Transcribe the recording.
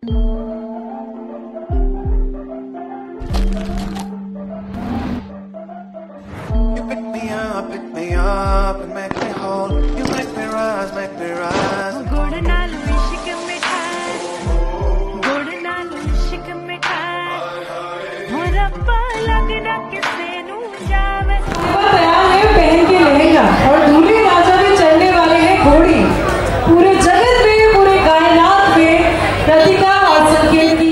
pick me up and make me whole. You make me rise, make me rise. गुड़ नाल इश्क मिठाई, गुड़ नाल इश्क मिठाई, हो रब्बा लगना किसे नू जावे। तैयार है पहन के लहंगा और दूल्हे राजा में चढ़ने वाले हैं घोड़ी। पूरे जगत में, पूरे कायनात में राधिका और संकेत की